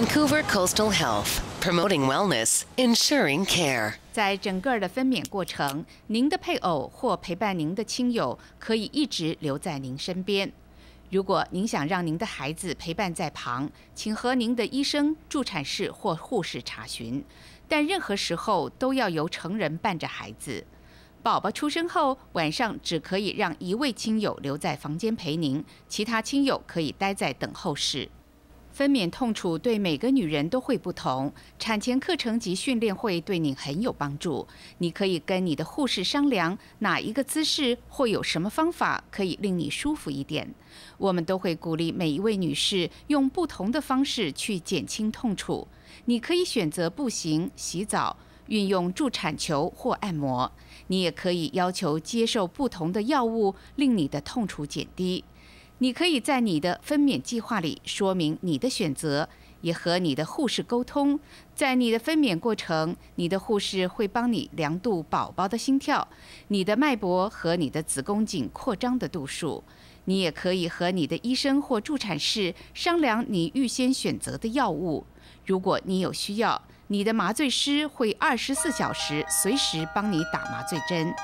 Vancouver Coastal Health, promoting wellness, ensuring care. 在整个的分娩过程，您的配偶或陪伴您的亲友可以一直留在您身边。如果您想让您的孩子陪伴在旁，请和您的医生、助产士或护士查询。但任何时候都要由成人伴着孩子。宝宝出生后，晚上只可以让一位亲友留在房间陪您，其他亲友可以待在等候室。分娩痛楚对每个女人都会不同，产前课程及训练会对你很有帮助。你可以跟你的护士商量哪一个姿势或有什么方法可以令你舒服一点。我们都会鼓励每一位女士用不同的方式去减轻痛楚。你可以选择步行、洗澡、运用助产球或按摩。你也可以要求接受不同的药物，令你的痛楚减低。你可以在你的分娩计划里说明你的选择，也和你的护士沟通。在你的分娩过程，你的护士会帮你量度宝宝的心跳、你的脉搏和你的子宫颈扩张的度数。你也可以和你的医生或助产士商量你预先选择的药物。如果你有需要，你的麻醉师会24小时随时帮你打麻醉针。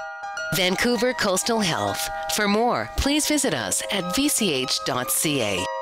Vancouver Coastal Health. For more, please visit us at vch.ca.